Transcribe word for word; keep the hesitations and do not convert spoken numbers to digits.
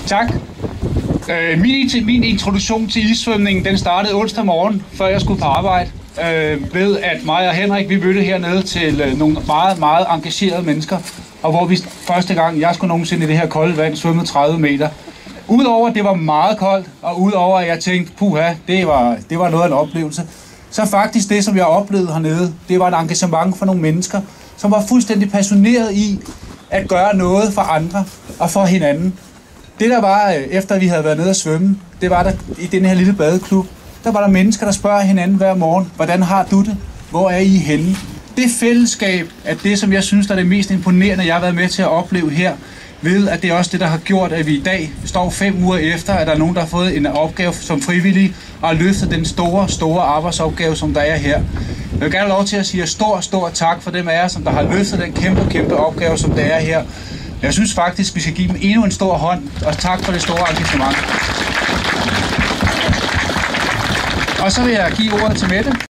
Tak. Øh, min, min introduktion til issvømningen, den startede onsdag morgen, før jeg skulle på arbejde. Øh, ved at mig og Henrik, vi mødte hernede til øh, nogle meget, meget engagerede mennesker. Og hvor vi første gang, jeg skulle nogensinde i det her kolde vand, svømme tredive meter. Udover at det var meget koldt, og udover at jeg tænkte, puha, det var, det var noget af en oplevelse. Så faktisk det, som jeg oplevede hernede, det var et engagement for nogle mennesker, som var fuldstændig passioneret i at gøre noget for andre og for hinanden. Det der var, efter vi havde været nede at svømme, det var der i den her lille badeklub, der var der mennesker, der spørger hinanden hver morgen, hvordan har du det? Hvor er I henne? Det fællesskab er det, som jeg synes, der er det mest imponerende, jeg har været med til at opleve her, ved at det er også det, der har gjort, at vi i dag står fem uger efter, at der er nogen, der har fået en opgave som frivillige og har løftet den store, store arbejdsopgave, som der er her. Jeg vil gerne have lov til at sige stor, stor tak for dem af jer, som der har løftet den kæmpe, kæmpe opgave, som der er her. Jeg synes faktisk, vi skal give dem endnu en stor hånd, og tak for det store engagement. Og så vil jeg give ordet til Mette.